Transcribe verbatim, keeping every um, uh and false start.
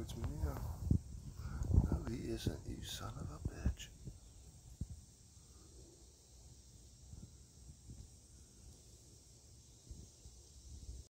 towards me now. No, he isn't, you son of a